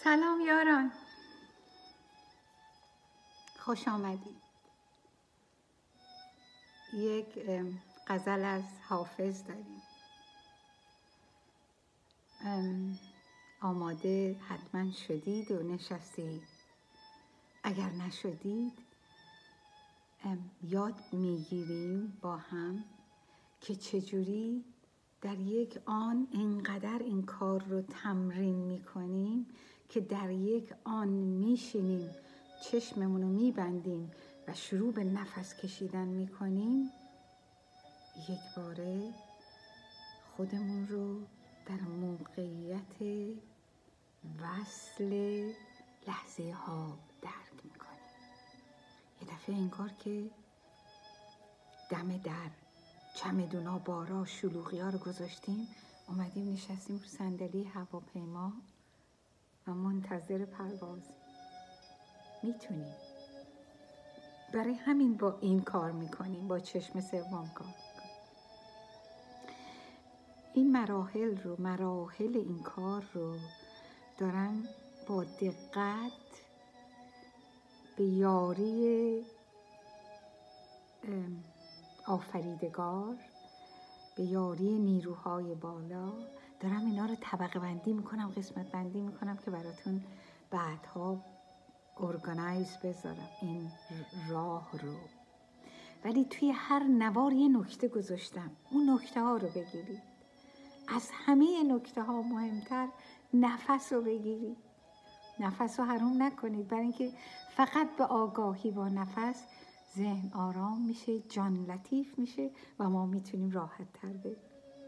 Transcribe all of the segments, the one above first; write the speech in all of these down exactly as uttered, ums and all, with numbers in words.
سلام یاران، خوش آمدید. یک غزل از حافظ داریم. آماده حتما شدید و نشستید. اگر نشدید یاد میگیریم با هم که چجوری در یک آن اینقدر این کار رو تمرین میکنیم که در یک آن میشینیم، چشممون رو میبندیم و شروع به نفس کشیدن میکنیم. یک باره خودمون رو در موقعیت وصل لحظه ها درک میکنیم. یه دفعه انگار که دم در چمدونا، بارا، شلوغی ها رو گذاشتیم، اومدیم نشستیم رو صندلی هواپیما و منتظر پرواز. میتونیم. برای همین با این کار میکنیم، با چشم سوم کار میکنیم. این مراحل رو مراحل این کار رو دارم با دقت به یاری آفریدگار، به یاری نیروهای بالا دارم اینا رو طبقه بندی میکنم، قسمت بندی میکنم که براتون بعدها ارگانایز بذارم این راه رو. ولی توی هر نوار یه نکته گذاشتم، اون نکته ها رو بگیرید. از همه نکته ها مهمتر نفس رو بگیرید. نفس رو حروم نکنید، برای اینکه فقط به آگاهی با نفس ذهن آرام میشه، جان لطیف میشه و ما میتونیم راحت تر بریم.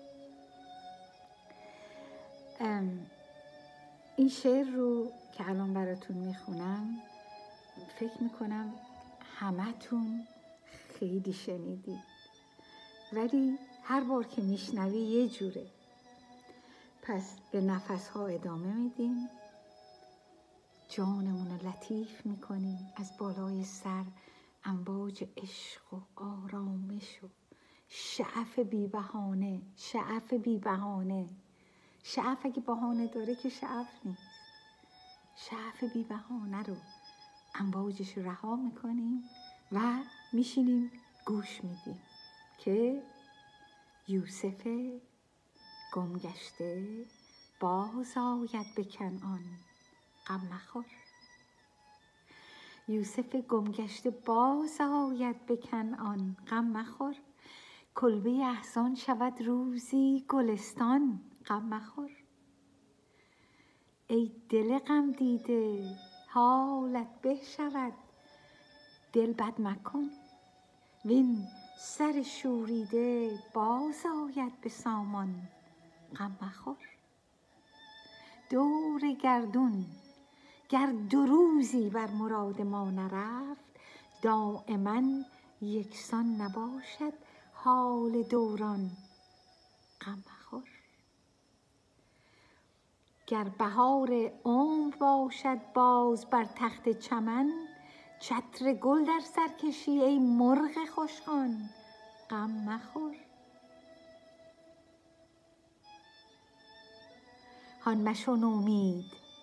این شعر رو که الان براتون میخونم فکر میکنم همتون خیلی شنیدید، ولی هر بار که میشنوی یه جوره. پس به نفس ها ادامه میدیم، جانمون رو لطیف میکنیم، از بالای سر امواج عشق و آرامش و شعف بی بهانه. شعف بی بهانه شعف اگه بهانه داره که شعف نیست. شعف بی بهانه رو امواجش رها میکنیم و میشینیم گوش میدیم که یوسف گمگشته باز آید به کنعان، غم مخور. یوسف گمگشته باز آید به کنعان، غم مخور. کلبه احزان شود روزی گلستان، غم مخور. ای دل غم دیده حالت به شود، دل بد مکن. وین سر شوریده باز آید به سامان، غم مخور. دور گردون گر دو روزی بر مراد ما نرفت، دائما یکسان نباشد حال دوران، غم مخور. گر بهار عمر باشد باز بر تخت چمن، چتر گل در سر کشی ای مرغ خوشخوان، غم مخور. هان مشو نومید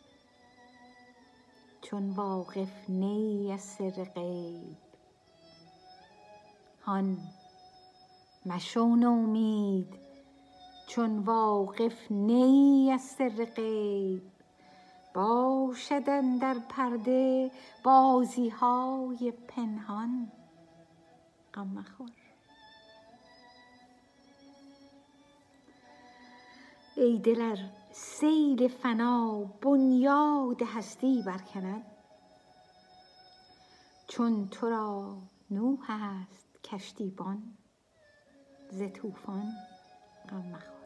چون واقف نی از سر غیب. هان مشو نومید چون واقف نی از سر غیب. باشد اندر پرده بازی های پنهان، غم مخور. ای دل ار سیل فنا بنیاد هستی برکند، چون تو را نوح است کشتیبان ز طوفان، غم مخور.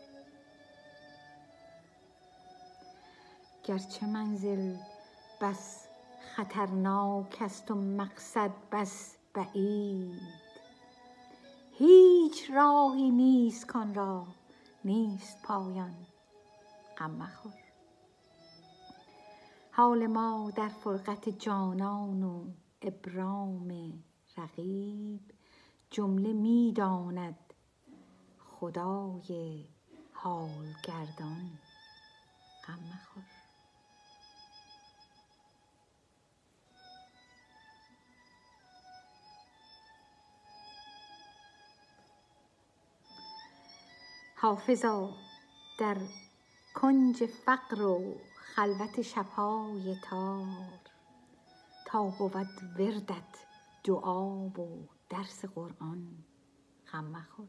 گرچه منزل بس خطرناک است و مقصد بس بعید، هیچ راهی نیست کان را نیست پایان، غم مخور. حال ما در فرقت جانان و ابرام رقیب، جمله می داند خدای حال گردان، غم مخور. حافظا در کنج فقر و خلوت شبهای تار، تا بود وردت دعا و درس قرآن غم مخور.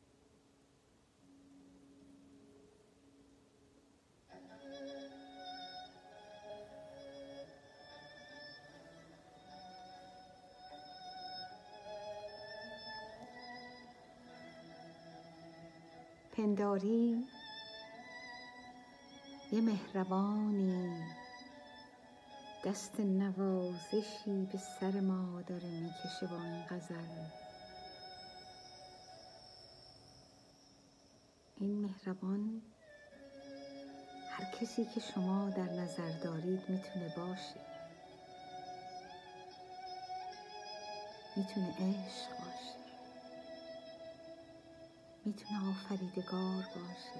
پنداری یه مهربانی دست نوازشی به سر ما داره میکشه با این غزل. این مهربان هر کسی که شما در نظر دارید میتونه باشه، میتونه عشق باشه، میتونه آفریدگار باشه،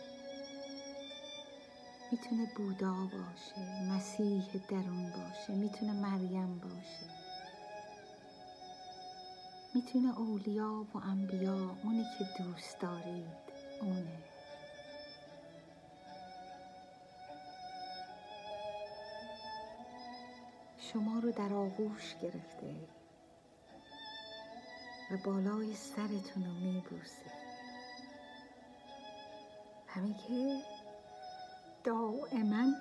میتونه بودا باشه، مسیح درون باشه، میتونه مریم باشه، میتونه اولیا و انبیا، اونی که دوست دارید اونه. شما رو در آغوش گرفته و بالای سرتون رو میبوسه و میگه دائما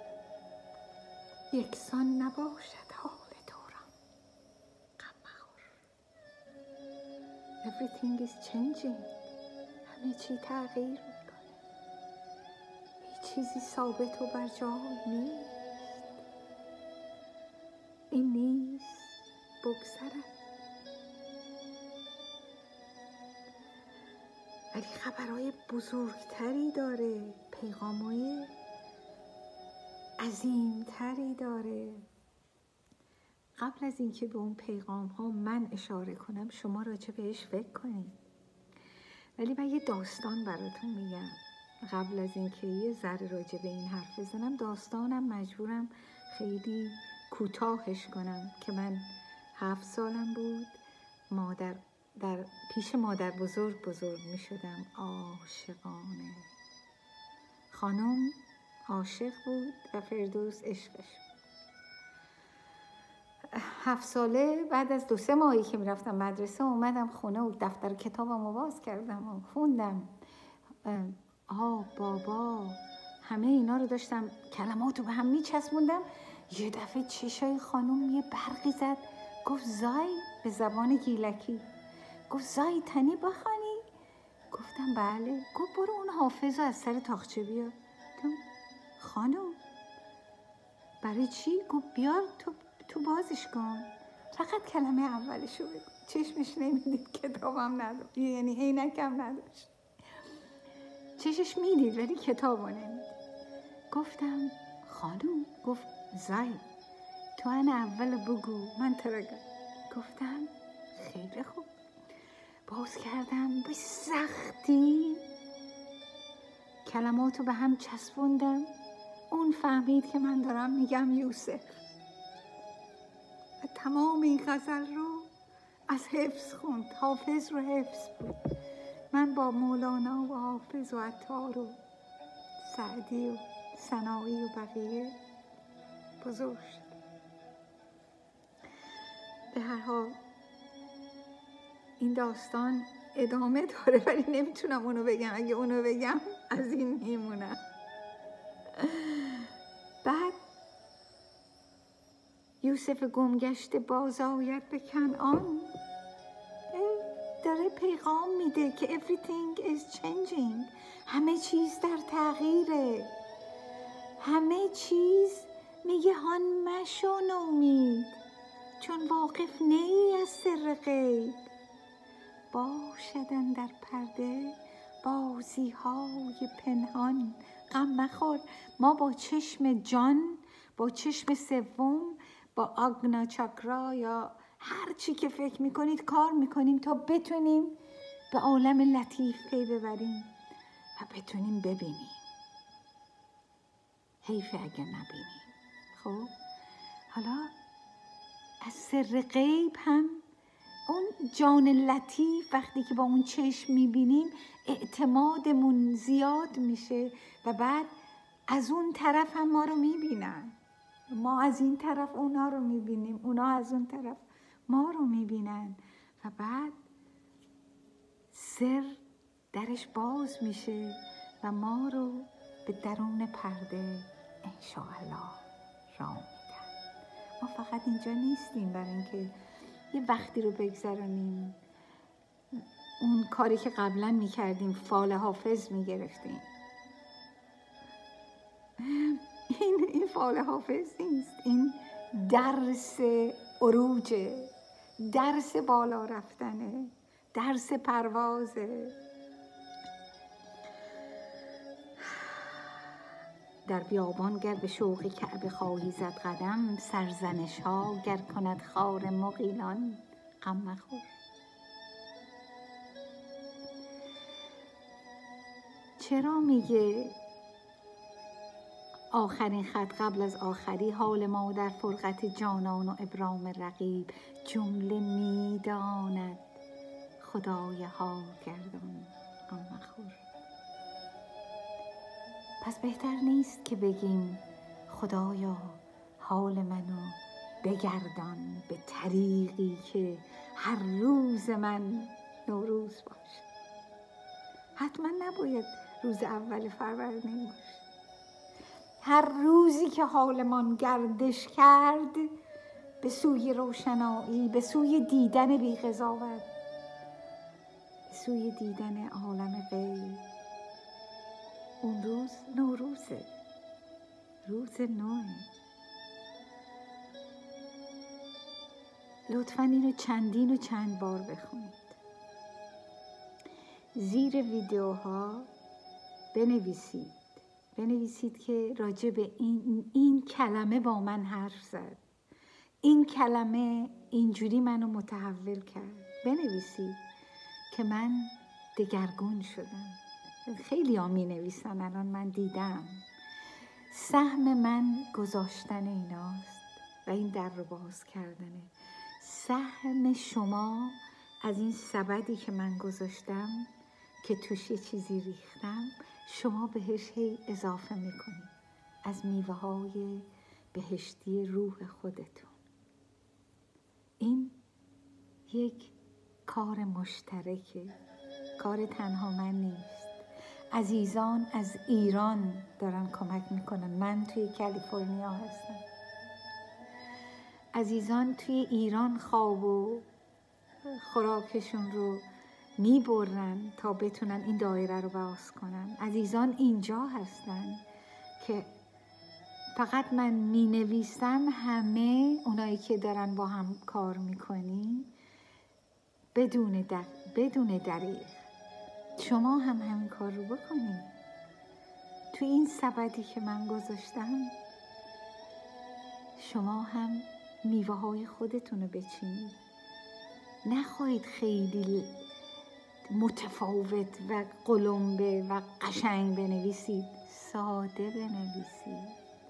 یکسان نباشد حال دورم، غم مخور. Everything is changing. همه چی تغییر میکنه، هیچ چیزی ثابت و بر جای نیست. این نیست بگذرد، ولی خبرهای بزرگتری داره، پیغامهای عظیمتری داره. قبل از اینکه به اون پیغام ها من اشاره کنم، شما راجع بهش فکر کنید. ولی من یه داستان براتون میگم قبل از اینکه یه ذره راجع به این حرف بزنم. داستانم مجبورم خیلی کوتاهش کنم که من هفت سالم بود، مادر در پیش مادر بزرگ بزرگ می شدم، عاشقانه. خانم عاشق بود و فردوس عشقش. هفت ساله بعد از دو سه ماهی که می رفتم مدرسه اومدم خونه و دفتر کتابم باز کردم و خوندم. آه بابا، همه اینا رو داشتم کلماتو به هم می چسبوندم. یه دفعه چشای خانم یه برقی زد، گفت زای، به زبان گیلکی گفت زای تنی بخوانی؟ گفتم بله. گفت برو اون حافظ رو از سر تاقچه بیار. گفتم خانم برای چی؟ گفت بیار تو تو بازش کن، فقط کلمه اولشو بگو. چشمش نمیدید، کتابم نداشت، یعنی عینکم نداشت، چشش میدید ولی کتابو نمیدید. گفتم خانم، گفت زای تو ان اول بگو من ترگم. گفتم خیلی خوب. باز کردم، به سختی کلماتو به هم چسبوندم. اون فهمید که من دارم میگم یوسف و تمام این غزل رو از حفظ خوند. حافظ رو حفظ بود. من با مولانا و حافظ و عطار و سعدی و سنایی و بقیه بزرگ شد. به هر حال این داستان ادامه داره ولی نمیتونم اونو بگم. اگه اونو بگم از این میمونم. بعد یوسف گمگشته باز آید به کنعان، داره پیغام میده که everything is changing. همه چیز در تغییره، همه چیز. میگه هان مشو نومید، چون واقف نی از سر غیب. باشدن در پرده بازی های پنهان، غم مخور. ما با چشم جان، با چشم سوم، با آگنا چاکرا یا هر چی که فکر میکنید کار میکنیم تا بتونیم به عالم لطیف پی ببریم و بتونیم ببینیم. حیف اگه نبینیم. خب حالا از سر غیب هم اون جان لطیف وقتی که با اون چشم میبینیم اعتمادمون زیاد میشه و بعد از اون طرف هم ما رو میبینن، ما از این طرف اونا رو میبینیم، اونا از اون طرف ما رو میبینن و بعد سر درش باز میشه و ما رو به درون پرده انشاءالله راه میدن. ما فقط اینجا نیستیم برای اینکه یه وقتی رو بگذرانیم، اون کاری که قبلا میکردیم فال حافظ میگرفتیم. این این فال حافظ نیست، این درس عروجه، درس بالا رفتنه، درس پروازه. در بیابان گر به شوق کعبه خواهی زد قدم، سرزنش ها گر کند خار مغیلان غم مخور. چرا میگه آخرین خط قبل از آخری، حال ما در فرقت جانان و ابرام رقیب، جمله میداند خدای حال گردان غم مخور. پس بهتر نیست که بگیم خدایا حال منو بگردان به طریقی که هر روز من نوروز باشه. حتما نباید روز اول فروردین باشه. هر روزی که حالمان گردش کرد به سوی روشنایی، به سوی دیدن بی قضاوت، به سوی دیدن عالم غیب، اون روز نوروزه، روز نوه. لطفاً اینو چندین و چند بار بخونید. زیر ویدیوها بنویسید بنویسید که راجع به این, این کلمه با من حرف زد، این کلمه اینجوری منو متحول کرد. بنویسید که من دگرگون شدم. خیلی ها می نویسن، الان من دیدم. سهم من گذاشتن ایناست و این در رو باز کردنه. سهم شما از این سبدی که من گذاشتم که توش یه چیزی ریختم، شما بهش هی اضافه میکنید از میوه های بهشتی روح خودتون. این یک کار مشترکه، کار تنها من نیست. عزیزان از ایران دارن کمک میکنن. من توی کالیفرنیا هستم. عزیزان توی ایران خواب و خوراکشون رو میبرن تا بتونن این دایره رو باز کنن. عزیزان اینجا هستن که فقط من مینویسم، همه اونایی که دارن با هم کار میکنین بدون در بدون دریغ شما هم همین کار رو بکنید. تو این سبدی که من گذاشتم شما هم میوه های خودتون رو بچینید. نخواهید خیلی متفاوت و قلمبه و قشنگ بنویسید، ساده بنویسید،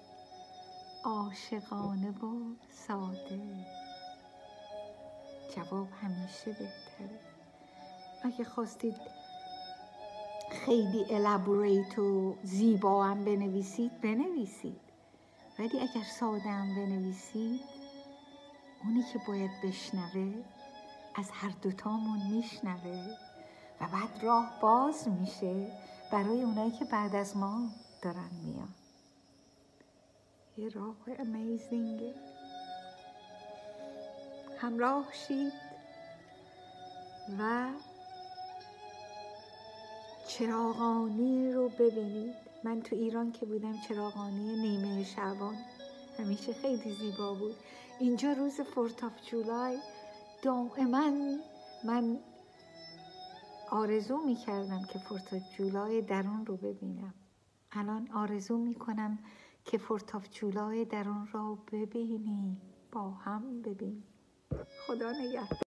عاشقانه و ساده. جواب همیشه بهتره. اگه خواستید خیلی الابوریت و زیبا هم بنویسید بنویسید، ولی اگر ساده هم بنویسید، اونی که باید بشنوه از هر دوتامون میشنوه و بعد راه باز میشه برای اونایی که بعد از ما دارن میان. یه راه امیزینگه. همراه شید و چراغانی رو ببینید. من تو ایران که بودم چراغانی نیمه شعبان همیشه خیلی زیبا بود. اینجا روز فورت آف جولای دائما من آرزو میکردم که فورت آف جولای درون رو ببینم. الان آرزو میکنم که فورت آف جولای درون رو ببینی، با هم ببینیم. خدا نگهدار.